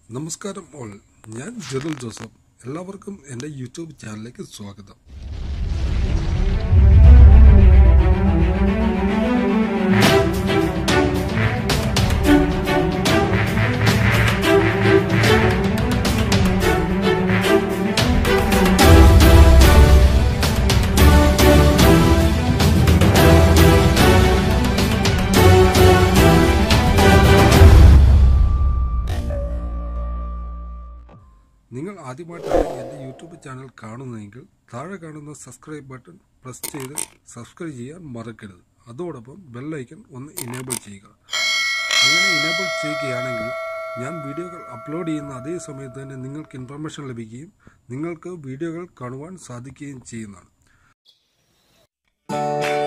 നമസ്കാരം ഓൾ, ഞാൻ ജെറുൽ ജോസഫ്. എല്ലാവർക്കും എൻ്റെ യൂട്യൂബ് ചാനലിലേക്ക് സ്വാഗതം. നിങ്ങൾ ആദ്യമായിട്ടാണ് എൻ്റെ യൂട്യൂബ് ചാനൽ കാണുന്നതെങ്കിൽ താഴെ കാണുന്ന സബ്സ്ക്രൈബ് ബട്ടൺ പ്രസ് ചെയ്ത് സബ്സ്ക്രൈബ് ചെയ്യാൻ മറക്കരുത്. അതോടൊപ്പം ബെല്ലൈക്കൺ ഒന്ന് ഇനേബിൾ ചെയ്യുക. അങ്ങനെ ഇനേബിൾ ചെയ്യുകയാണെങ്കിൽ ഞാൻ വീഡിയോകൾ അപ്ലോഡ് ചെയ്യുന്ന അതേ സമയത്ത് തന്നെ നിങ്ങൾക്ക് ഇൻഫർമേഷൻ ലഭിക്കുകയും നിങ്ങൾക്ക് വീഡിയോകൾ കാണുവാൻ സാധിക്കുകയും ചെയ്യുന്നതാണ്.